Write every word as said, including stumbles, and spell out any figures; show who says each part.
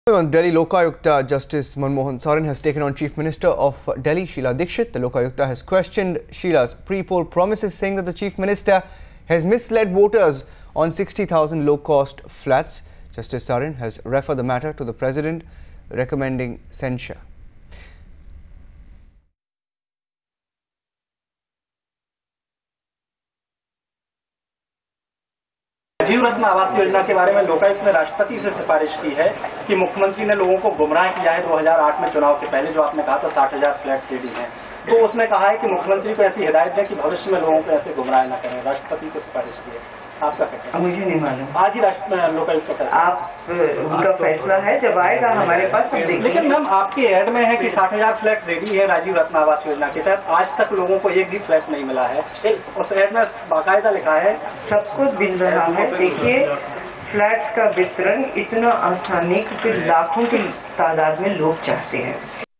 Speaker 1: On Delhi, Lokayukta Justice Manmohan Soren has taken on Chief Minister of Delhi, Sheila Dikshit. The Lokayukta has questioned Sheila's pre-poll promises, saying that the Chief Minister has misled voters on sixty thousand low-cost flats. Justice Soren has referred the matter to the President, recommending censure.
Speaker 2: Rajiv रत्न आवास योजना के बारे में लोकायुक्त ने राष्ट्रपति से सिफारिश की है कि मुख्यमंत्री ने लोगों को गुमराह किया है। दो हज़ार आठ में चुनाव से पहले जो आपने कहा था साठ हजार फ्लैट रेडी हैं, तो उसने कहा है कि मुख्यमंत्री को ऐसी हिदायत दें कि भविष्य में लोगों को ऐसे गुमराह न करें। राष्ट्रपति को सिफारिश की है, आपका कहना है?
Speaker 3: मुझे नहीं मालूम,
Speaker 2: आज ही राष्ट्र लोकायुक्त का
Speaker 3: आप उनका फैसला है, जब आएगा हमारे पास।
Speaker 2: लेकिन मैम आपकी एड में है कि साठ हजार फ्लैट रेडी है राजीव रत्न आवास योजना के तहत। आज तक लोगों को एक भी फ्लैट नहीं मिला है। उस एड में बाकायदा लिखा है
Speaker 3: सब कुछ मिल रहा है। देखिए, फ्लैट का वितरण इतना आसान नहीं, क्योंकि लाखों की तादाद में लोग चाहते हैं।